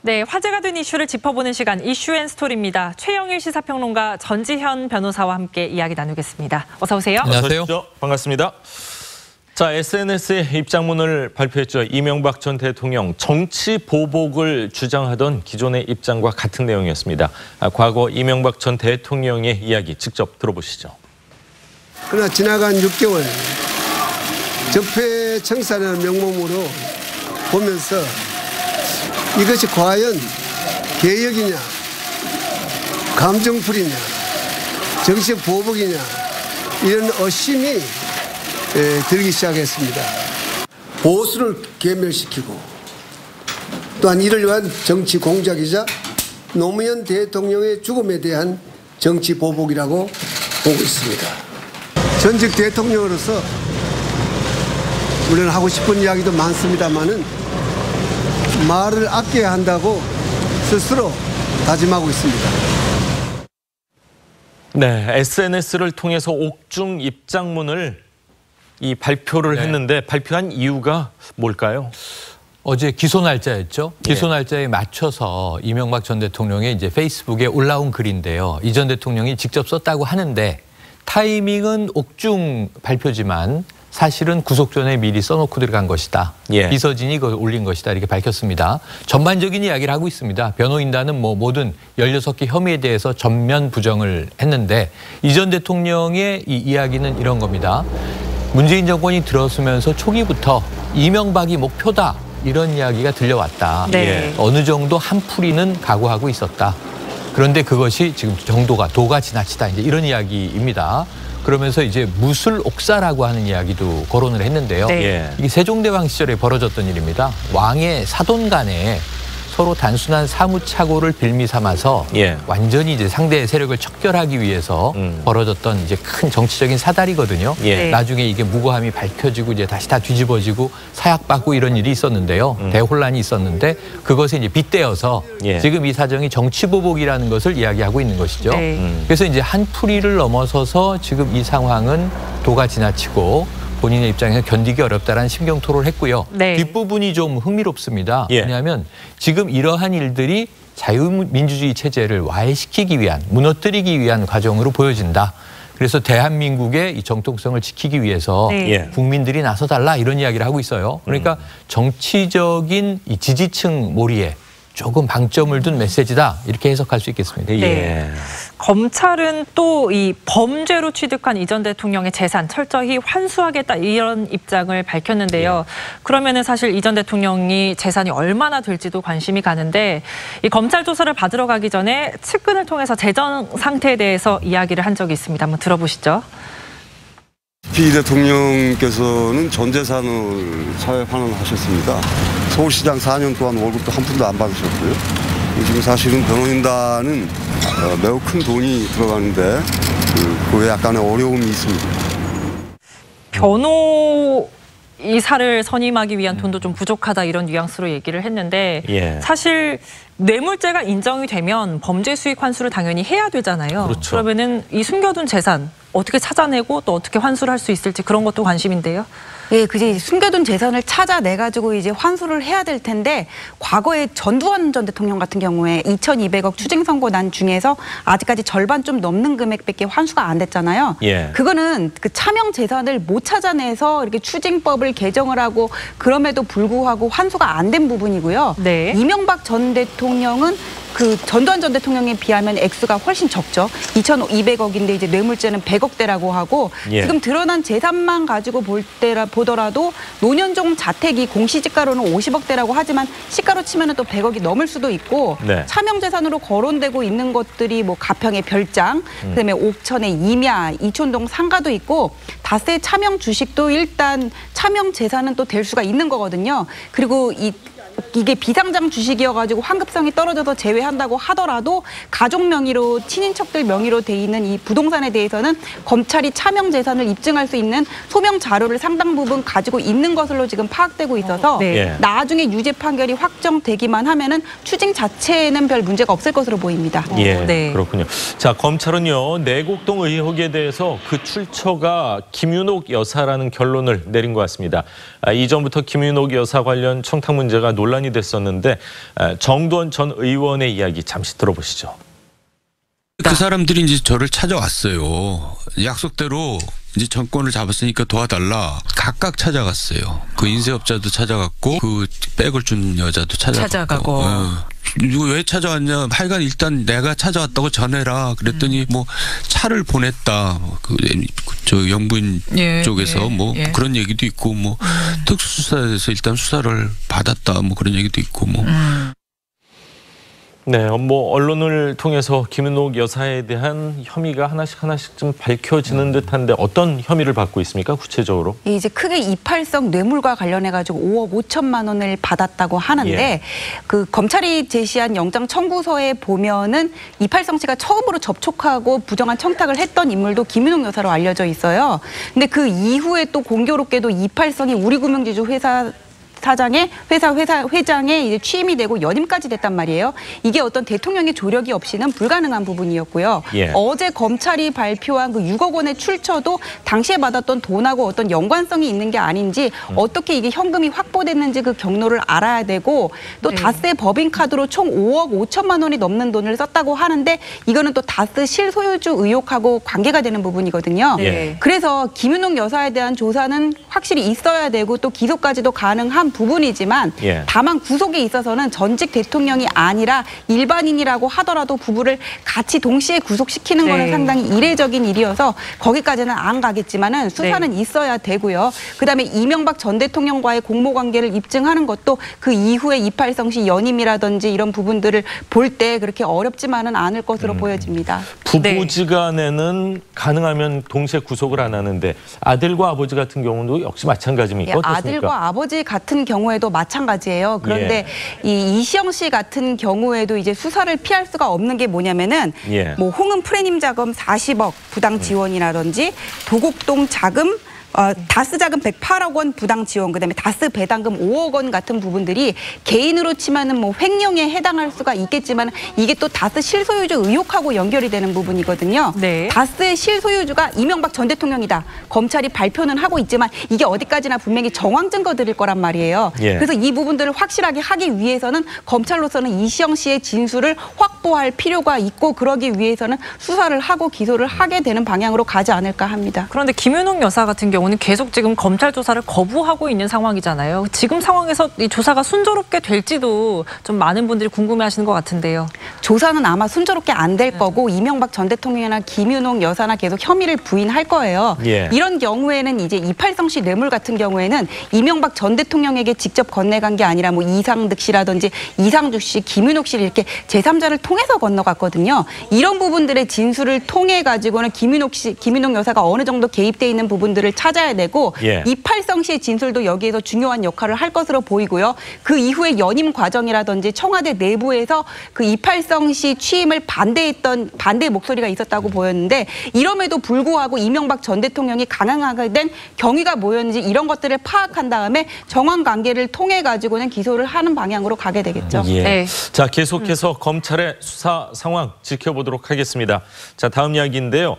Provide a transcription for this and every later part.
네, 화제가 된 이슈를 짚어보는 시간 이슈앤스토리입니다. 최영일 시사평론가 전지현 변호사와 함께 이야기 나누겠습니다. 어서 오세요. 안녕하세요. 반갑습니다. 자, SNS에 입장문을 발표했죠. 이명박 전 대통령 정치 보복을 주장하던 기존의 입장과 같은 내용이었습니다. 과거 이명박 전 대통령의 이야기 직접 들어보시죠. 그러나 지나간 6개월 적폐청산이라는 명목으로 보면서 이것이 과연 개혁이냐, 감정풀이냐, 정치 보복이냐 이런 의심이 들기 시작했습니다. 보수를 괴멸시키고 또한 이를 위한 정치 공작이자 노무현 대통령의 죽음에 대한 정치 보복이라고 보고 있습니다. 전직 대통령으로서 물론 하고 싶은 이야기도 많습니다만은 말을 아껴야 한다고 스스로 다짐하고 있습니다. 네, SNS를 통해서 옥중 입장문을 발표를 했는데 발표한 이유가 뭘까요? 어제 기소 날짜였죠. 기소 날짜에 맞춰서 이명박 전 대통령의 이제 페이스북에 올라온 글인데요. 이 전 대통령이 직접 썼다고 하는데 타이밍은 옥중 발표지만 사실은 구속 전에 미리 써놓고 들어간 것이다. 비서진이 그걸 올린 것이다. 이렇게 밝혔습니다. 전반적인 이야기를 하고 있습니다. 변호인단은 모든 16개 혐의에 대해서 전면 부정을 했는데 이 전 대통령의 이 이야기는 이런 겁니다. 문재인 정권이 들어서면서 초기부터 이명박이 목표다. 이런 이야기가 들려왔다. 네. 어느 정도 한풀이는 각오하고 있었다. 그런데 그것이 지금 도가 지나치다. 이제 이런 이야기입니다. 그러면서 이제 무술옥사라고 하는 이야기도 거론을 했는데요. 네. 이게 세종대왕 시절에 벌어졌던 일입니다. 왕의 사돈 간에 서로 단순한 사무착오를 빌미 삼아서 완전히 이제 상대의 세력을 척결하기 위해서 벌어졌던 이제 큰 정치적인 사달이거든요. 나중에 이게 무고함이 밝혀지고 이제 다시 다 뒤집어지고 사약받고 이런 일이 있었는데요. 대혼란이 있었는데 그것에 이제 빗대어서 지금 이 사정이 정치보복이라는 것을 이야기하고 있는 것이죠. 그래서 이제 한풀이를 넘어서서 지금 이 상황은 도가 지나치고 본인의 입장에서 견디기 어렵다라는 심경 토로를 했고요. 뒷부분이 좀 흥미롭습니다. 왜냐하면 지금 이러한 일들이 자유민주주의 체제를 와해시키기 위한, 무너뜨리기 위한 과정으로 보여진다. 그래서 대한민국의 이 정통성을 지키기 위해서 국민들이 나서달라 이런 이야기를 하고 있어요. 그러니까 정치적인 이 지지층 몰이에 조금 방점을 둔 메시지다 이렇게 해석할 수 있겠습니다. 검찰은 또 이 범죄로 취득한 이 전 대통령의 재산 철저히 환수하겠다 이런 입장을 밝혔는데요. 그러면은 사실 이 전 대통령이 재산이 얼마나 될지도 관심이 가는데 이 검찰 조사를 받으러 가기 전에 측근을 통해서 재정 상태에 대해서 이야기를 한 적이 있습니다. 한번 들어보시죠. 피 대통령께서는 전 재산을 사회 환원하셨습니다. 서울시장 4년 동안 월급도 한 푼도 안 받으셨고요. 지금 사실은 변호인단은 매우 큰 돈이 들어가는데 그에 약간의 어려움이 있습니다. 변호이사를 선임하기 위한 돈도 좀 부족하다 이런 뉘앙스로 얘기를 했는데 사실 뇌물죄가 인정이 되면 범죄 수익 환수를 당연히 해야 되잖아요. 그러면은 이 숨겨둔 재산 어떻게 찾아내고 또 어떻게 환수를 할 수 있을지 그런 것도 관심인데요. 예, 그제 숨겨둔 재산을 찾아내가지고 이제 환수를 해야 될 텐데 과거에 전두환 전 대통령 같은 경우에 2,200억 추징 선고 난 중에서 아직까지 절반 좀 넘는 금액밖에 환수가 안 됐잖아요. 그거는 그 차명 재산을 못 찾아내서 이렇게 추징법을 개정을 하고 그럼에도 불구하고 환수가 안 된 부분이고요. 이명박 전 대통령은 그 전두환 전 대통령에 비하면 액수가 훨씬 적죠. 2,200억인데 이제 뇌물죄는 100억대라고 하고 지금 드러난 재산만 가지고 보더라도 노년종 자택이 공시지가로는 50억대라고 하지만 시가로 치면은 또 100억이 넘을 수도 있고 차명 재산으로 거론되고 있는 것들이 뭐 가평의 별장, 그다음에 옥천의 임야, 이촌동 상가도 있고 다세 차명 주식도 일단 차명 재산은 또 될 수가 있는 거거든요. 그리고 이게 비상장 주식이어가지고 환급성이 떨어져서 제외한다고 하더라도 가족 명의로 친인척들 명의로 돼 있는 이 부동산에 대해서는 검찰이 차명 재산을 입증할 수 있는 소명 자료를 상당 부분 가지고 있는 것으로 지금 파악되고 있어서 나중에 유죄 판결이 확정되기만 하면은 추징 자체에는 별 문제가 없을 것으로 보입니다. 그렇군요. 자, 검찰은요 내곡동 의혹에 대해서 그 출처가 김윤옥 여사라는 결론을 내린 것 같습니다. 이전부터 김윤옥 여사 관련 청탁 문제가 논란이 논란이 됐었는데 정두원 전 의원의 이야기 잠시 들어보시죠. 그 사람들이 이제 저를 찾아왔어요. 약속대로 이제 정권을 잡았으니까 도와달라. 각각 찾아갔어요. 그 인쇄업자도 찾아갔고 그 백을 준 여자도 찾아가고. 이거 왜 찾아왔냐? 하여간 일단 내가 찾아왔다고 전해라. 그랬더니 뭐 차를 보냈다. 저 영부인 쪽에서 뭐 그런 얘기도 있고 뭐 특수수사에서 일단 수사를 받았다. 뭐 그런 얘기도 있고 뭐. 네, 뭐 언론을 통해서 김윤옥 여사에 대한 혐의가 하나씩 좀 밝혀지는 듯한데 어떤 혐의를 받고 있습니까? 구체적으로? 이제 크게 이팔성 뇌물과 관련해 가지고 5억 5천만 원을 받았다고 하는데 그 검찰이 제시한 영장 청구서에 보면은 이팔성 씨가 처음으로 접촉하고 부정한 청탁을 했던 인물도 김윤옥 여사로 알려져 있어요. 근데 그 이후에 또 공교롭게도 이팔성이 우리금융지주 회사 회장에 이제 취임이 되고 연임까지 됐단 말이에요. 이게 어떤 대통령의 조력이 없이는 불가능한 부분이었고요. 어제 검찰이 발표한 그 6억 원의 출처도 당시에 받았던 돈하고 어떤 연관성이 있는 게 아닌지 어떻게 이게 현금이 확보됐는지 그 경로를 알아야 되고 또 다스의 법인카드로 총 5억 5천만 원이 넘는 돈을 썼다고 하는데 이거는 또 다스 실소유주 의혹하고 관계가 되는 부분이거든요. 그래서 김윤옥 여사에 대한 조사는 확실히 있어야 되고 또 기소까지도 가능한 부분이지만 다만 구속에 있어서는 전직 대통령이 아니라 일반인이라고 하더라도 부부를 같이 동시에 구속시키는 거는 상당히 이례적인 일이어서 거기까지는 안 가겠지만은 수사는 있어야 되고요. 그다음에 이명박 전 대통령과의 공모관계를 입증하는 것도 그 이후에 이팔성 씨 연임이라든지 이런 부분들을 볼 때 그렇게 어렵지만은 않을 것으로 보여집니다. 부부지간에는 가능하면 동시에 구속을 안 하는데 아들과 아버지 같은 경우도 역시 마찬가지입니까? 어떻습니까? 아들과 아버지 같은 경우에도 마찬가지예요. 그런데 이 이시영 씨 같은 경우에도 이제 수사를 피할 수가 없는 게 뭐냐면은 뭐 홍은 프레님 자금 40억 부당 지원이라든지 도곡동 자금 다스 자금 108억 원 부당 지원, 그다음에 다스 배당금 5억 원 같은 부분들이 개인으로 치면은 뭐 횡령에 해당할 수가 있겠지만 이게 또 다스 실소유주 의혹하고 연결이 되는 부분이거든요. 다스의 실소유주가 이명박 전 대통령이다. 검찰이 발표는 하고 있지만 이게 어디까지나 분명히 정황 증거들일 거란 말이에요. 그래서 이 부분들을 확실하게 하기 위해서는 검찰로서는 이시영 씨의 진술을 확보할 필요가 있고 그러기 위해서는 수사를 하고 기소를 하게 되는 방향으로 가지 않을까 합니다. 그런데 김윤옥 여사 같은 경우는 계속 지금 검찰 조사를 거부하고 있는 상황이잖아요. 지금 상황에서 이 조사가 순조롭게 될지도 좀 많은 분들이 궁금해하시는 것 같은데요. 조사는 아마 순조롭게 안 될 거고 이명박 전 대통령이나 김윤옥 여사나 계속 혐의를 부인할 거예요. 이런 경우에는 이제 이팔성 씨 뇌물 같은 경우에는 이명박 전 대통령에게 직접 건네간 게 아니라 뭐 이상득 씨라든지 이상주 씨, 김윤옥 씨를 이렇게 제3자를 통해서 건너갔거든요. 이런 부분들의 진술을 통해 가지고는 김윤옥 여사가 어느 정도 개입돼 있는 부분들을 찾아야 되고 이팔성 씨의 진술도 여기에서 중요한 역할을 할 것으로 보이고요. 그 이후에 연임 과정이라든지 청와대 내부에서 그 이팔성 씨 취임을 반대의 목소리가 있었다고 보였는데 이럼에도 불구하고 이명박 전 대통령이 강행하게 된 경위가 뭐였는지 이런 것들을 파악한 다음에 정황 관계를 통해 가지고는 기소를 하는 방향으로 가게 되겠죠. 자, 계속해서 검찰의 수사 상황 지켜보도록 하겠습니다. 자, 다음 이야기인데요.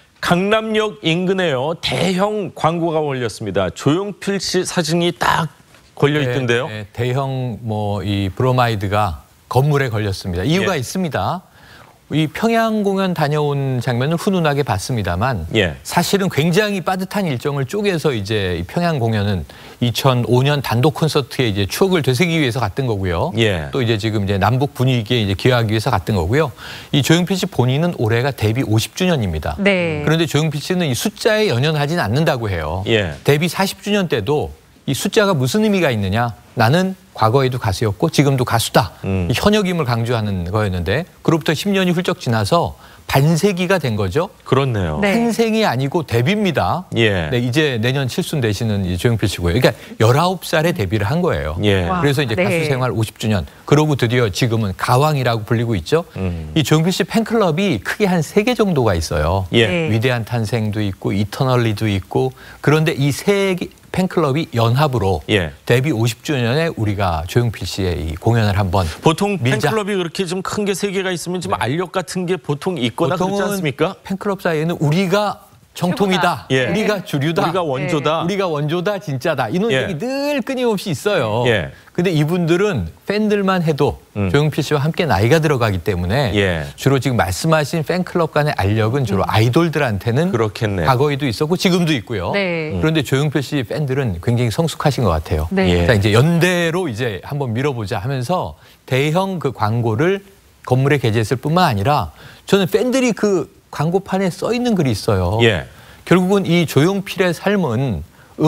강남역 인근에요. 대형 광고가 걸렸습니다. 조용필 씨 사진이 딱 걸려 있던데요. 대형 이 브로마이드가 건물에 걸렸습니다. 이유가 있습니다. 이 평양 공연 다녀온 장면을 훈훈하게 봤습니다만 사실은 굉장히 빠듯한 일정을 쪼개서 이제 평양 공연은 2005년 단독 콘서트에 이제 추억을 되새기기 위해서 갔던 거고요. 또 이제 지금 이제 남북 분위기에 이제 기여하기 위해서 갔던 거고요. 이 조용필 씨 본인은 올해가 데뷔 50주년입니다. 그런데 조용필 씨는 이 숫자에 연연하지는 않는다고 해요. 데뷔 40주년 때도 이 숫자가 무슨 의미가 있느냐? 나는 과거에도 가수였고 지금도 가수다. 이 현역임을 강조하는 거였는데 그로부터 10년이 훌쩍 지나서 반세기가 된 거죠. 그렇네요. 탄생이 아니고 데뷔입니다. 이제 내년 칠순 되시는 이 조용필 씨고요. 그러니까 19살에 데뷔를 한 거예요. 그래서 이제 가수 생활 50주년. 그러고 드디어 지금은 가왕이라고 불리고 있죠. 이 조용필 씨 팬클럽이 크게 한 3개 정도가 있어요. 위대한 탄생도 있고 이터널리도 있고 그런데 이 3개 팬클럽이 연합으로 데뷔 50주년에 우리가 조용필 씨의 이 공연을 한번 보통 팬클럽이 그렇게 좀 큰 게 3개가 있으면 좀 알력 같은 게 보통 있거나 그렇지 않습니까? 팬클럽 사이에는 우리가 정통이다. 예. 우리가 주류다. 우리가 원조다. 우리가 원조다, 진짜다. 이런 예. 얘기 늘 끊임없이 있어요. 예. 근데 이분들은 팬들만 해도 조용필 씨와 함께 나이가 들어가기 때문에 예. 주로 지금 말씀하신 팬클럽 간의 알력은 주로 아이돌들한테는 그렇겠네요. 과거에도 있었고 지금도 있고요. 네. 그런데 조용필 씨 팬들은 굉장히 성숙하신 것 같아요. 네. 예. 자, 이제 연대로 이제 한번 밀어보자 하면서 대형 그 광고를 건물에 게재했을 뿐만 아니라 저는 팬들이 그 광고판에 써 있는 글이 있어요. 예. 결국은 이 조용필의 삶은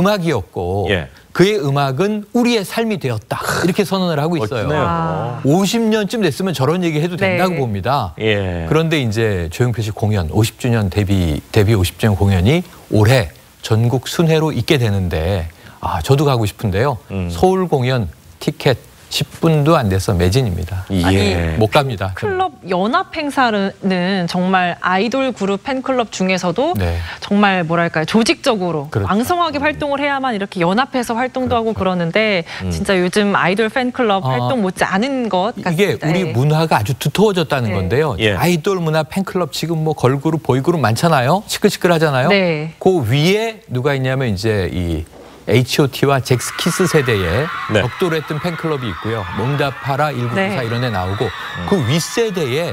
음악이었고 예. 그의 음악은 우리의 삶이 되었다. 이렇게 선언을 하고 있어요. 멋지네요. 아. 50년쯤 됐으면 저런 얘기 해도 된다고 네. 봅니다. 예. 그런데 이제 조용필 씨 공연 50주년 데뷔 50주년 공연이 올해 전국 순회로 있게 되는데 저도 가고 싶은데요. 서울 공연 티켓 10분도 안 돼서 매진입니다. 예. 못 갑니다. 클럽 연합 행사는 정말 아이돌 그룹 팬클럽 중에서도 네. 정말 뭐랄까요, 조직적으로 그렇죠. 왕성하게 활동을 해야만 이렇게 연합해서 활동도 하고 그러는데 진짜 요즘 아이돌 팬클럽 활동 못지 않은 것 같습니다. 이게 우리 예. 문화가 아주 두터워졌다는 네. 건데요. 예. 아이돌 문화 팬클럽 지금 뭐 걸그룹, 보이그룹 많잖아요. 시끌시끌하잖아요. 네. 그 위에 누가 있냐면 이제 이 H.O.T와 잭스키스 세대에 네. 격돌했던 팬클럽이 있고요. 몽다파라 1994 네. 이런 데 나오고 그 윗세대에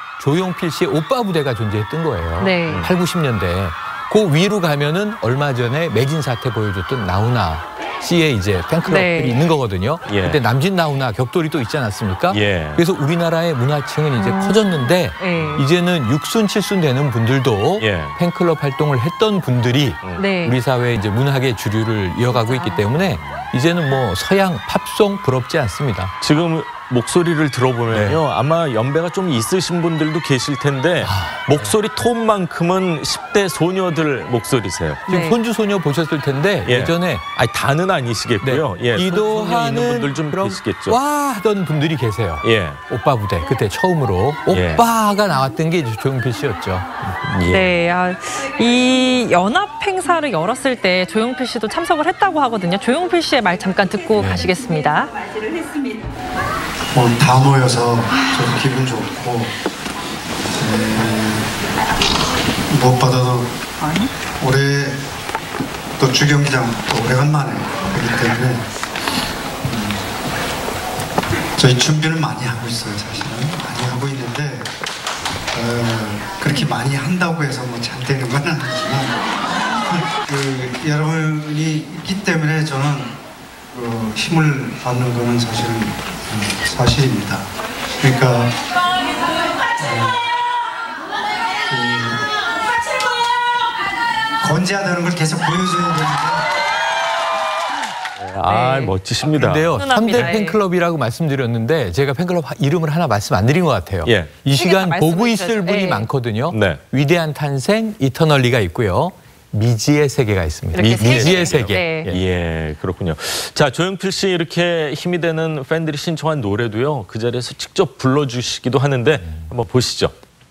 조용필 씨의 오빠 부대가 존재했던 거예요. 네. 8, 90년대. 그 위로 가면은 얼마 전에 매진 사태 보여줬던 나훈아 씨의 이제 팬클럽들이 네. 있는 거거든요. 예. 그때 남진 나훈아 격돌이 또 있지 않았습니까? 예. 그래서 우리나라의 문화층은 이제 커졌는데 네. 이제는 6순, 7순 되는 분들도 예. 팬클럽 활동을 했던 분들이 네. 우리 사회의 이제 문학의 주류를 이어가고 있기 때문에 이제는 뭐 서양 팝송 부럽지 않습니다. 지금 목소리를 들어보면요. 아마 연배가 좀 있으신 분들도 계실 텐데 목소리 톤만큼은 10대 소녀들 목소리세요. 지금 네. 손주 소녀 보셨을 텐데 예. 예전에 아니 다는 아니시겠고요. 예. 기도하는 있는 분들 좀 그럼 계시겠죠. 와 하던 분들이 계세요. 예. 오빠 부대 그때 처음으로 예. 오빠가 나왔던 게 이제 조용필 씨였죠. 예. 네, 이 연합 행사를 열었을 때 조용필 씨도 참석을 했다고 하거든요. 조용필 씨의 말 잠깐 듣고 가시겠습니다. 다 모여서 저도 기분 좋고 무엇보다도 올해 또 주경기장 또 오래간만에 하기 때문에 저희 준비를 많이 하고 있어요. 사실은 많이 하고 있는데 그렇게 많이 한다고 해서 뭐 잘 되는 건 아니지만 여러분이 있기 때문에 저는 힘을 받는 거는 사실은 사실입니다. 그러니까 건재하다는 걸 계속 보여줘야 되는데 아, 네. 멋지십니다. 근데요, 훈훈합니다. 3대 팬클럽이라고 말씀드렸는데 제가 팬클럽 이름을 하나 말씀 안 드린 것 같아요. 예. 이 시간 말씀해 보고 있을 주셔야죠. 분이 예. 많거든요. 네. 위대한 탄생, 이터널리가 있고요. 미지의 세계가 있습니다. 이렇게 세 미지의 개네요. 세계. 네. 예. 예, 그렇군요. 자, 조용필 씨 이렇게 힘이 되는 팬들이 신청한 노래도요. 그 자리에서 직접 불러주시기도 하는데 한번 보시죠.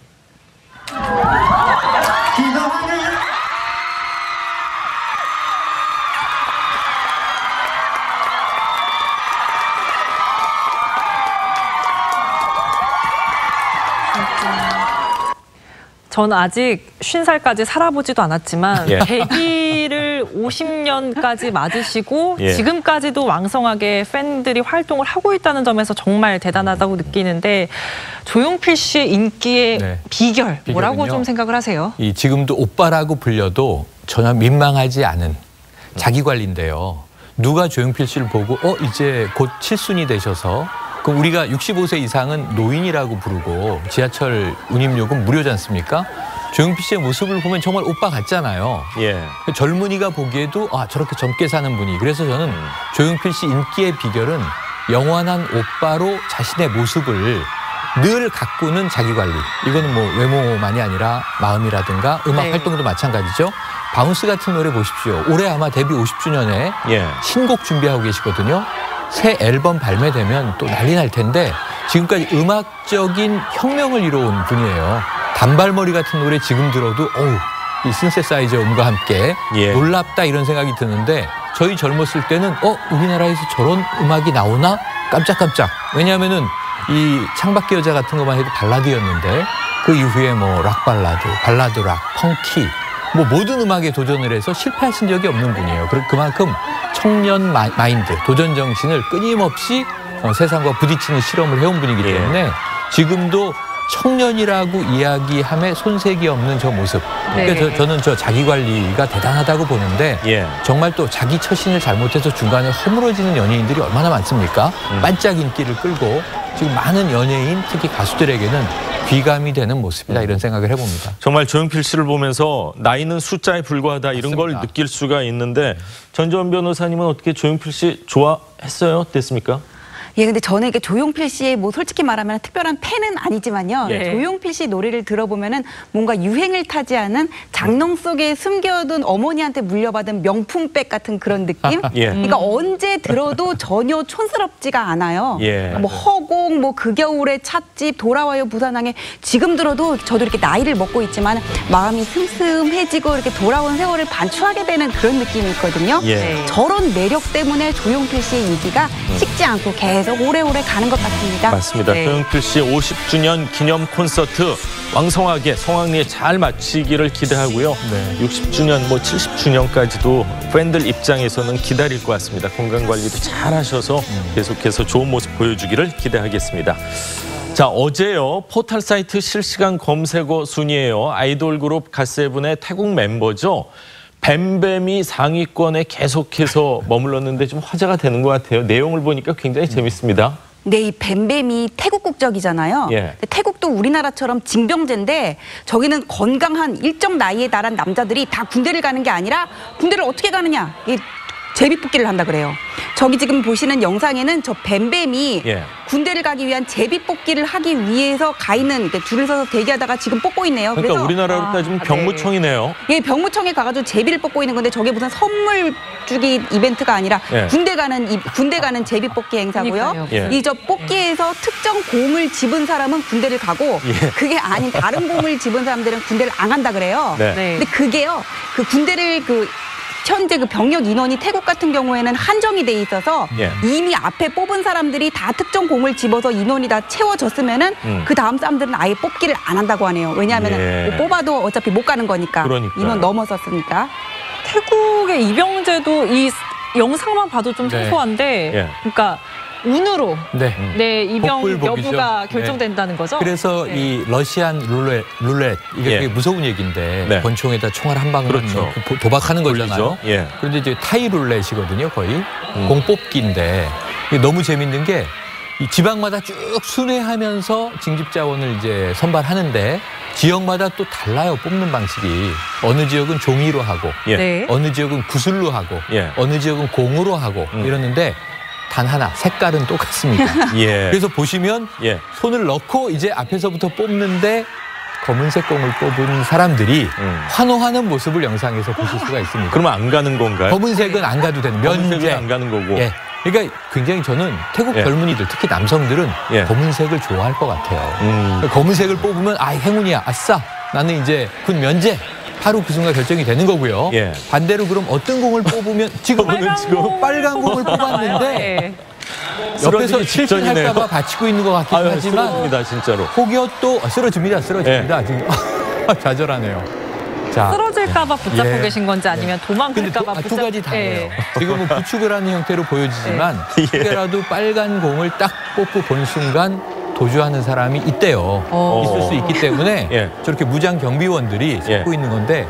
저는 아직 50살까지 살아보지도 않았지만 예. 데뷔를 50년까지 맞으시고 예. 지금까지도 왕성하게 팬들이 활동을 하고 있다는 점에서 정말 대단하다고 느끼는데 조용필 씨의 인기의 네. 비결 뭐라고 비결은요? 좀 생각을 하세요? 이 지금도 오빠라고 불려도 전혀 민망하지 않은 자기 관리인데요. 누가 조용필 씨를 보고 이제 곧 7순이 되셔서 그럼 우리가 65세 이상은 노인이라고 부르고 지하철 운임요금 무료지 않습니까? 조용필 씨의 모습을 보면 정말 오빠 같잖아요. 예. 젊은이가 보기에도 저렇게 젊게 사는 분이. 그래서 저는 조용필 씨 인기의 비결은 영원한 오빠로 자신의 모습을 늘 가꾸는 자기관리. 이거는 뭐 외모만이 아니라 마음이라든가 음악 네. 활동도 마찬가지죠. 바운스 같은 노래 보십시오. 올해 아마 데뷔 50주년에 예. 신곡 준비하고 계시거든요. 새 앨범 발매되면 또 난리 날 텐데 지금까지 음악적인 혁명을 이뤄온 분이에요. 단발머리 같은 노래 지금 들어도 이 신세사이저 음과 함께 예. 놀랍다 이런 생각이 드는데 저희 젊었을 때는 우리나라에서 저런 음악이 나오나 깜짝깜짝. 왜냐하면은 이 창밖의 여자 같은 것만 해도 발라드였는데 그 이후에 뭐 락 발라드, 발라드 락, 펑키 뭐 모든 음악에 도전을 해서 실패하신 적이 없는 분이에요. 그만큼 청년 마인드, 도전 정신을 끊임없이 세상과 부딪히는 실험을 해온 분이기 때문에 지금도 청년이라고 이야기함에 손색이 없는 저 모습. 그러니까 저는 저 자기 관리가 대단하다고 보는데 정말 또 자기 처신을 잘못해서 중간에 허물어지는 연예인들이 얼마나 많습니까? 반짝 인기를 끌고 지금 많은 연예인, 특히 가수들에게는 귀감이 되는 모습이다 이런 생각을 해봅니다. 정말 조용필 씨를 보면서 나이는 숫자에 불과하다 이런 맞습니다. 걸 느낄 수가 있는데 전주환 변호사님은 어떻게 조용필 씨 좋아했어요? 어땠습니까? 예, 근데 저는 이게 조용필 씨의 뭐 솔직히 말하면 특별한 팬은 아니지만요. 조용필 씨 노래를 들어보면은 뭔가 유행을 타지 않은 장롱 속에 숨겨둔 어머니한테 물려받은 명품백 같은 그런 느낌? 그러니까 언제 들어도 전혀 촌스럽지가 않아요. 뭐 허공, 뭐 그 겨울의 찻집, 돌아와요 부산항에 지금 들어도 저도 이렇게 나이를 먹고 있지만 마음이 슴슴해지고 이렇게 돌아온 세월을 반추하게 되는 그런 느낌이 있거든요. 저런 매력 때문에 조용필 씨의 얘기가 식지 않고 계속 오래오래 가는 것 같습니다. 맞습니다. 조용필 씨 50주년 기념 콘서트 왕성하게 성황리에 잘 마치기를 기대하고요. 60주년, 뭐 70주년까지도 팬들 입장에서는 기다릴 것 같습니다. 건강관리도 잘 하셔서 계속해서 좋은 모습 보여주기를 기대하겠습니다. 자, 어제요. 포털 사이트 실시간 검색어 순위에요. 아이돌 그룹 갓세븐의 태국 멤버죠. 뱀뱀이 상위권에 계속해서 머물렀는데 좀 화제가 되는 것 같아요. 내용을 보니까 굉장히 재밌습니다. 네, 이 뱀뱀이 태국 국적이잖아요. 태국도 우리나라처럼 징병제인데 저기는 건강한 일정 나이에 달한 남자들이 다 군대를 가는 게 아니라 군대를 어떻게 가느냐. 제비뽑기를 한다 그래요. 저기 지금 보시는 영상에는 저 뱀뱀이 군대를 가기 위한 제비뽑기를 하기 위해서 가 있는 줄을 서서 대기하다가 지금 뽑고 있네요. 그러니까 그래서 우리나라로 따지면 병무청이네요. 예, 병무청에 가가지고 제비를 뽑고 있는 건데 저게 무슨 선물 주기 이벤트가 아니라 군대 가는 제비 뽑기 행사고요. 이 저 뽑기에서 특정 공을 집은 사람은 군대를 가고 그게 아닌 다른 공을 집은 사람들은 군대를 안 간다 그래요. 근데 그게요, 그 군대를 현재 그 병력 인원이 태국 같은 경우에는 한정이 돼 있어서 이미 앞에 뽑은 사람들이 다 특정 공을 집어서 인원이 다 채워졌으면은 그 다음 사람들은 아예 뽑기를 안 한다고 하네요. 왜냐하면 뭐 뽑아도 어차피 못 가는 거니까. 인원 넘어섰으니까. 태국의 입영제도 이 영상만 봐도 좀 생소한데, 그러니까 운으로 입영 복불복이죠. 여부가 결정된다는 거죠. 그래서 이 러시안 룰렛 이게 되게 무서운 얘기인데 권총에다 총알 한 방울 넣고 도박하는 거잖아요. 그런데 이제 타이 룰렛이거든요, 거의 공 뽑기인데 이게 너무 재밌는 게 이 지방마다 쭉 순회하면서 징집 자원을 이제 선발하는데 지역마다 또 달라요, 뽑는 방식이. 어느 지역은 종이로 하고, 어느 지역은 구슬로 하고, 어느 지역은 공으로 하고 이러는데. 단 하나, 색깔은 똑같습니다. 그래서 보시면 손을 넣고 이제 앞에서부터 뽑는데 검은색 공을 뽑은 사람들이 환호하는 모습을 영상에서 보실 수가 있습니다. 그러면 안 가는 건가요? 검은색은 안 가도 되는 면제. 안 가는 거고. 그러니까 굉장히 저는 태국 젊은이들, 특히 남성들은 검은색을 좋아할 것 같아요. 검은색을 뽑으면 행운이야, 아싸, 나는 이제 군 면제. 바로 그 순간 결정이 되는 거고요. 반대로 그럼 어떤 공을 뽑으면 지금 빨간 공을 뽑았는데 옆에서 실패할까 봐 받치고 있는 것 같기도 하지만 쓰러집니다, 진짜로. 혹여 또 쓰러집니다. 지금 좌절하네요. 자, 쓰러질까 봐 붙잡고 계신 건지 아니면 도망갈까 봐 두 가지 다예요. 지금은 부축을 하는 형태로 보여지지만 혹여라도 빨간 공을 딱 뽑고 본 순간 도주하는 사람이 있대요. 있을 수 있기 때문에 저렇게 무장 경비원들이 잡고 있는 건데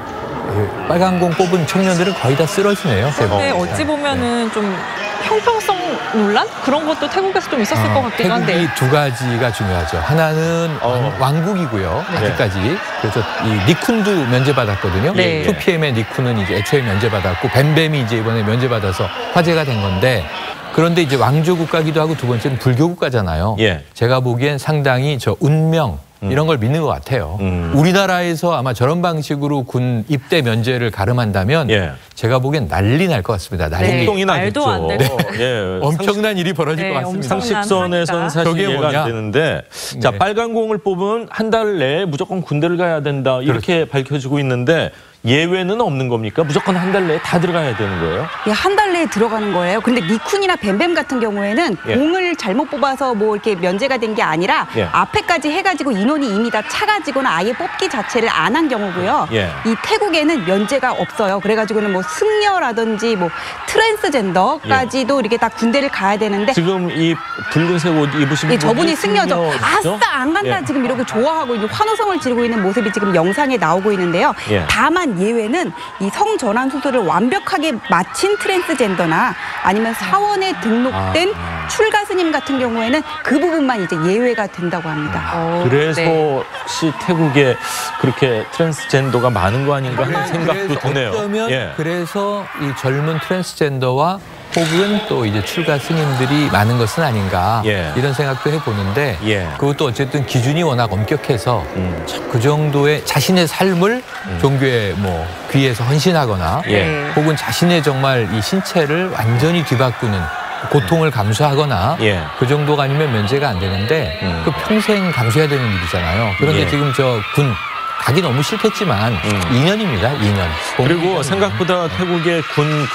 빨간 공 뽑은 청년들은 거의 다 쓰러지네요. 근데 어찌 보면은 좀 형평성 논란? 그런 것도 태국에서 좀 있었을 것 같기도 한데. 태국이 두 가지가 중요하죠. 하나는 왕국이고요. 아직까지. 그래서 이 니쿤도 면제받았거든요. 2PM의 니쿤은 이제 애초에 면제받았고 뱀뱀이 이제 이번에 면제받아서 화제가 된 건데 그런데 이제 왕조 국가기도 하고 두 번째는 불교 국가잖아요. 제가 보기엔 상당히 저 운명 이런 걸 믿는 것 같아요. 우리나라에서 아마 저런 방식으로 군 입대 면제를 가름한다면 제가 보기엔 난리 날 것 같습니다. 폭동이 나겠죠. 말도 안 될 엄청난 일이 벌어질 것 같습니다. 상식선에서는 사실 이해가 안 되는데 자, 빨간 공을 뽑으면 한 달 내에 무조건 군대를 가야 된다 이렇게 밝혀지고 있는데 예외는 없는 겁니까? 무조건 한 달 내에 다 들어가야 되는 거예요? 예, 한 달 내에 들어가는 거예요. 근데 미쿤이나 뱀뱀 같은 경우에는 예. 공을 잘못 뽑아서 뭐 이렇게 면제가 된 게 아니라 예. 앞에까지 해가지고 인원이 이미 다 차가지거나 아예 뽑기 자체를 안 한 경우고요. 예. 이 태국에는 면제가 없어요. 그래가지고는 뭐 승려라든지 뭐 트랜스젠더까지도 이렇게 다 군대를 가야 되는데 지금 이 붉은색 옷 입으신 예, 분이 저분이 승려죠. 승려죠? 아싸 안 간다 예. 지금 이러고 좋아하고 이제 환호성을 지르고 있는 모습이 지금 영상에 나오고 있는데요. 예. 다만 예외는 이 성전환 수술을 완벽하게 마친 트랜스젠더나 아니면 사원에 등록된 출가 스님 같은 경우에는 그 부분만 이제 예외가 된다고 합니다. 그래서 네. 혹시 태국에 그렇게 트랜스젠더가 많은 거 아닌가 하는 생각도 드네요. 어쩌면 예. 그래서 이 젊은 트랜스젠더와 혹은 또 이제 출가 스님들이 많은 것은 아닌가 예. 이런 생각도 해보는데 예. 그것도 어쨌든 기준이 워낙 엄격해서 그 정도의 자신의 삶을 종교에 뭐 귀에서 헌신하거나 예. 혹은 자신의 정말 이 신체를 완전히 뒤바꾸는 고통을 감수하거나 예. 그 정도가 아니면 면제가 안 되는데 그 평생 감수해야 되는 일이잖아요. 그런데 예. 지금 저 군 가기 너무 싫겠지만 2년입니다. 2년. 그리고 생각보다 태국의 군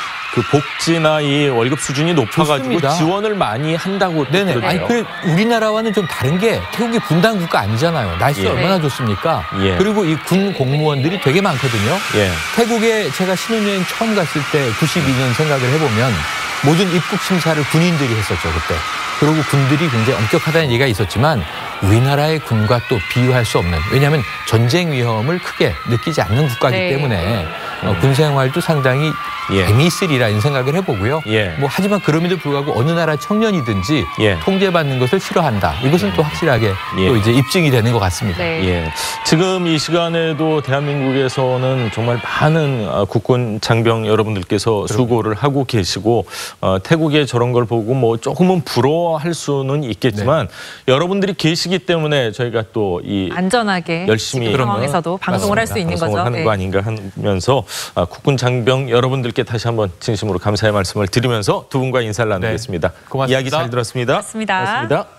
그 복지나 이 월급 수준이 높아가지고 좋습니다. 지원을 많이 한다고 네네. 그러더라고요. 아니, 그 우리나라와는 좀 다른 게 태국이 분단 국가 아니잖아요. 날씨가 예. 얼마나 좋습니까? 예. 그리고 이 군 공무원들이 되게 많거든요. 예. 태국에 제가 신혼여행 처음 갔을 때 92년 생각을 해보면 모든 입국 심사를 군인들이 했었죠, 그때. 그리고 군들이 굉장히 엄격하다는 얘기가 있었지만 우리나라의 군과 또 비유할 수 없는, 왜냐하면 전쟁 위험을 크게 느끼지 않는 국가이기 네. 때문에 군 생활도 상당히 예. 재미있으리라 이런 생각을 해보고요. 예. 뭐 하지만 그럼에도 불구하고 어느 나라 청년이든지 예. 통제받는 것을 싫어한다. 이것은 또 확실하게 예. 또 이제 입증이 되는 것 같습니다. 네. 예. 지금 이 시간에도 대한민국에서는 정말 많은 국군 장병 여러분들께서 수고를 하고 계시고 태국의 저런 걸 보고 뭐 조금은 부러워할 수는 있겠지만 여러분들이 계시기 때문에 저희가 또 이 안전하게 열심히 지금 상황에서도 방송을 할 수 있는 방송을 거죠. 하는 네. 거 아닌가 하면서 국군 장병 여러분들께 다시 한번 진심으로 감사의 말씀을 드리면서 두 분과 인사를 나누겠습니다. 고맙습니다. 이야기 잘 들었습니다. 고맙습니다. 고맙습니다.